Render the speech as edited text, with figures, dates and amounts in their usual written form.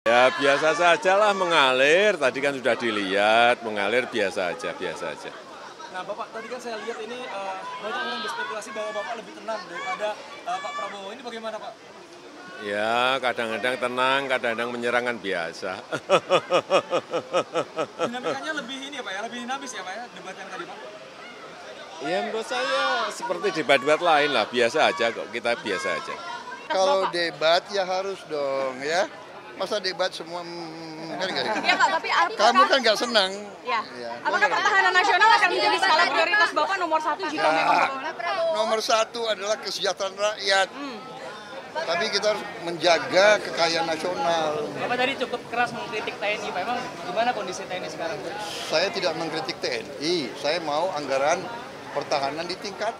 Ya biasa saja lah mengalir, tadi kan sudah dilihat, mengalir biasa aja, biasa aja. Nah Bapak, tadi kan saya lihat ini banyak orang berspekulasi bahwa Bapak lebih tenang daripada Pak Prabowo. Ini bagaimana Pak? Ya kadang-kadang tenang, kadang-kadang menyerang kan biasa. Dinamikanya lebih ini ya Pak ya, lebih dinamis ya Pak ya, debat yang tadi Pak? Ya menurut saya seperti debat-debat lain lah, biasa aja kok, kita biasa aja. Kalau debat ya harus dong ya. Masa debat semua kan nggak gitu. Ya Pak, tapi Kamu kan nggak senang. Ya. Ya. Apakah pertahanan nasional akan menjadi skala prioritas Bapak nomor 1 jika memang Bapak? Nomor satu adalah kesejahteraan rakyat. Tapi kita harus menjaga kekayaan nasional. Bapak tadi cukup keras mengkritik TNI, Pak. Emang gimana kondisi TNI sekarang? Saya tidak mengkritik TNI, saya mau anggaran pertahanan ditingkatkan.